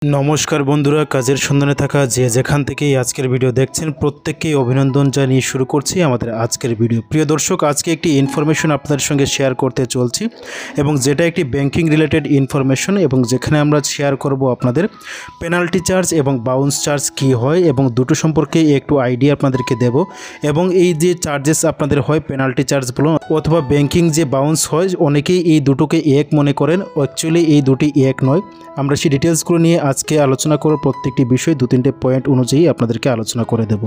নমস্কার বন্ধুরা, কাজের সন্ধানে থাকা যে যেখান থেকেই আজকের ভিডিও দেখছেন প্রত্যেককেই অভিনন্দন জানিয়ে শুরু করছি আমাদের আজকের ভিডিও। প্রিয় দর্শক, আজকে একটি ইনফরমেশন আপনাদের সঙ্গে শেয়ার করতে চলছি এবং যেটা একটি ব্যাংকিং রিলেটেড ইনফরমেশন এবং যেখানে আমরা শেয়ার করব আপনাদের পেনাল্টি চার্জ এবং বাউন্স চার্জ কি হয় এবং দুটো সম্পর্কে একটু আইডিয়া আপনাদেরকে দেব। এবং এই যে চার্জেস আপনাদের হয় পেনাল্টি চার্জ বলুন অথবা ব্যাংকিং যে বাউন্স হয়, অনেকেই এই দুটোকে এক মনে করেন, অ্যাকচুয়ালি এই দুটি এক নয়। আমরা সেই ডিটেলসগুলো নিয়ে আজকে আলোচনা করব, প্রত্যেকটি বিষয় 2-3টে পয়েন্ট অনুযায়ী আপনাদেরকে আলোচনা করে দেব।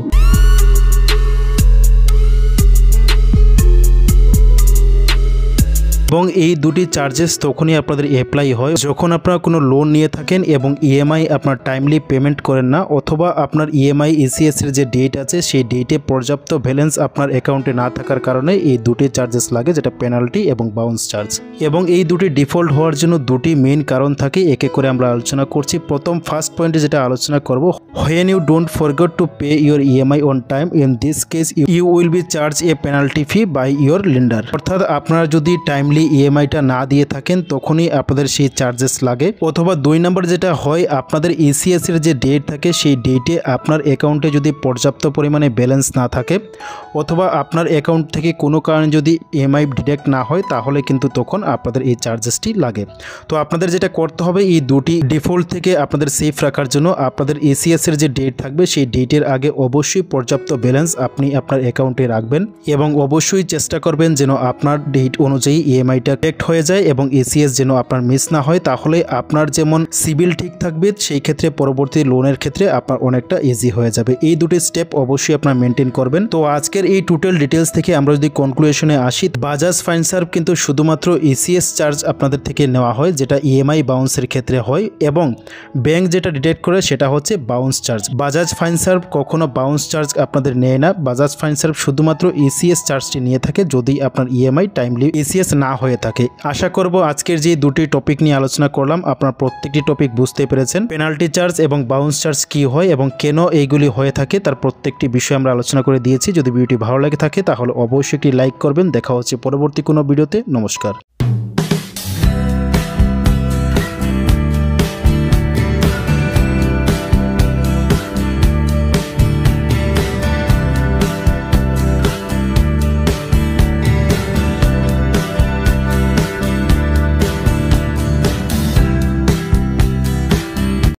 এবং এই দুটি চার্জেস তখনই আপনাদের অ্যাপ্লাই হয় যখন আপনারা কোনো লোন নিয়ে থাকেন এবং ইএমআই আপনার টাইমলি পেমেন্ট করেন না, অথবা আপনার ইএমআই ইসিএস এর যে ডেট আছে সেই ডেটে পর্যাপ্ত ব্যালেন্স আপনার অ্যাকাউন্টে না থাকার কারণে এই দুটি চার্জেস লাগে, যেটা পেনাল্টি এবং বাউন্স চার্জ। এবং এই দুটি ডিফল্ট হওয়ার জন্য দুটি মেইন কারণ থাকে, এক এক করে আমরা আলোচনা করছি। প্রথম ফার্স্ট পয়েন্টে যেটা আলোচনা করব, when you don't forget to pay your EMI on time, in this case you will be charged a penalty fee by your lender। অর্থাৎ আপনারা যদি টাইমলি ইএমআইটা না দিয়ে থাকেন তখনই আপনাদের সেই চার্জেস লাগে। অথবা 2 নম্বর যেটা হয়, আপনাদের ইসিএস এর যে ডেট থাকে সেই ডেটে আপনার অ্যাকাউন্টে যদি পর্যাপ্ত পরিমাণে ব্যালেন্স না থাকে অথবা আপনার অ্যাকাউন্ট থেকে কোনো কারণে যদি ইএমআই ডিডাক্ট না হয় তাহলে কিন্তু তখন আপনাদের এই চার্জেসটি লাগে। তো আপনাদের যেটা করতে হবে, এই দুটি ডিফল্ট থেকে আপনাদের সেফ রাখার জন্য আপনাদের ইসিএস এর যে ডেট থাকবে সেই ডেটের আগে অবশ্যই পর্যাপ্ত ব্যালেন্স আপনি আপনার অ্যাকাউন্টে রাখবেন এবং অবশ্যই চেষ্টা করবেন যেন আপনার ডেট অনুযায়ী ইএমআইটা কালেক্ট হয়ে যায় এবং ইসিএস যেন আপনার মিস না হয়। তাহলে আপনার যেমন সিবিল ঠিক থাকবে, সেই ক্ষেত্রে পরবর্তী লোনের ক্ষেত্রে আপনার অনেকটা ইজি হয়ে যাবে। এই দুটি স্টেপ অবশ্যই আপনার মেনটেন করবেন। তো আজকের এই টোটাল ডিটেলস থেকে আমরা যদি কনক্লুশনে আসি, বাজাজ ফাইন্সার্ভ কিন্তু শুধুমাত্র ইসিএস চার্জ আপনাদের থেকে নেওয়া হয়, যেটা ইএমআই বাউন্সের ক্ষেত্রে হয়, এবং ব্যাংক যেটা ডিডাক্ট করে সেটা হচ্ছে বাউন্স চার্জ। বাজাজ ফাইন্সার্ভ কখনো বাউন্স চার্জ আপনাদের নেয় না। বাজাজ ফাইন্সার্ভ শুধুমাত্র ইসিএস চার্জটি নিয়ে থাকে যদি আপনার ইএমআই টাইমলি ইসিএস না হয়ে থাকে। আশা করব আজকের যে দুটি টপিক নিয়ে আলোচনা করলাম আপনার প্রত্যেকটি টপিক বুঝতে পেরেছেন। পেনাল্টি চার্জ এবং বাউন্স চার্জ কি হয় এবং কেন এইগুলি হয়ে থাকে তার প্রত্যেকটি বিষয় আমরা আলোচনা করে দিয়েছি। যদি ভিডিওটি ভালো লাগে থাকে তাহলে অবশ্যই একটি লাইক করবেন। দেখা হচ্ছে পরবর্তী কোনো ভিডিওতে। নমস্কার।